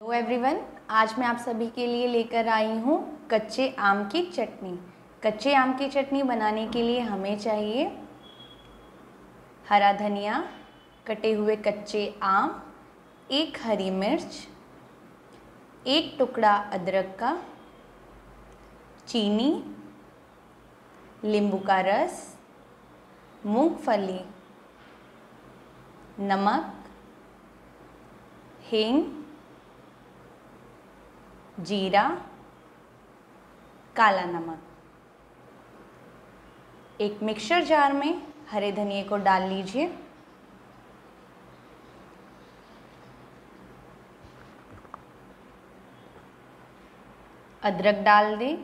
Hello everyone, आज मैं आप सभी के लिए लेकर आई हूँ कच्चे आम की चटनी। कच्चे आम की चटनी बनाने के लिए हमें चाहिए हरा धनिया, कटे हुए कच्चे आम, एक हरी मिर्च, एक टुकड़ा अदरक का, चीनी, नींबू का रस, मूंगफली, नमक, हींग, जीरा, काला नमक। एक मिक्सर जार में हरे धनिए को डाल लीजिए। अदरक डाल दें।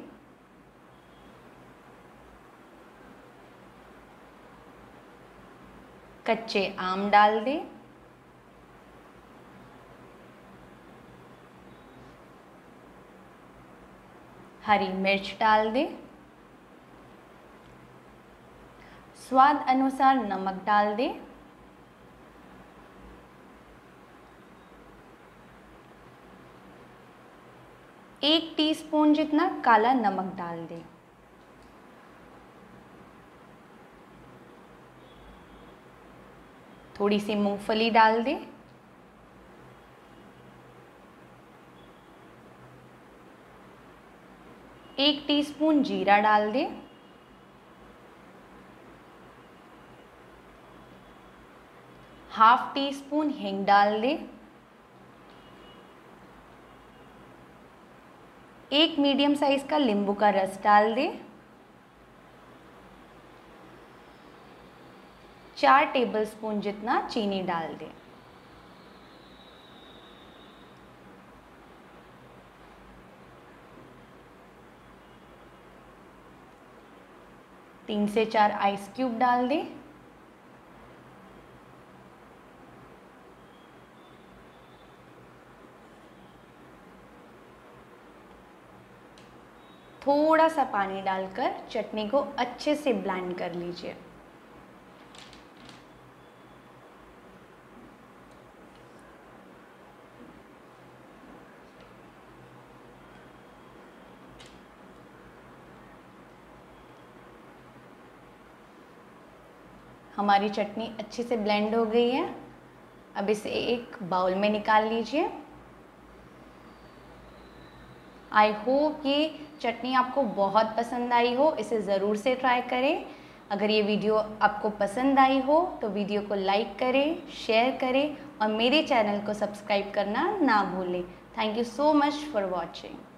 कच्चे आम डाल दें। हरी मिर्च डाल दें। स्वाद अनुसार नमक डाल दें। एक टीस्पून जितना काला नमक डाल दें। थोड़ी सी मूंगफली डाल दें। एक टीस्पून जीरा डाल दें। हाफ टी स्पून हींग डाल दें। एक मीडियम साइज का नींबू का रस डाल दें। 4 टेबलस्पून जितना चीनी डाल दें। तीन से 4 आइस क्यूब डाल दें। थोड़ा सा पानी डालकर चटनी को अच्छे से ब्लेंड कर लीजिए। हमारी चटनी अच्छे से ब्लेंड हो गई है। अब इसे एक बाउल में निकाल लीजिए। आई होप ये चटनी आपको बहुत पसंद आई हो। इसे ज़रूर से ट्राई करें। अगर ये वीडियो आपको पसंद आई हो तो वीडियो को लाइक करें, शेयर करें और मेरे चैनल को सब्सक्राइब करना ना भूलें। Thank you so much for watching.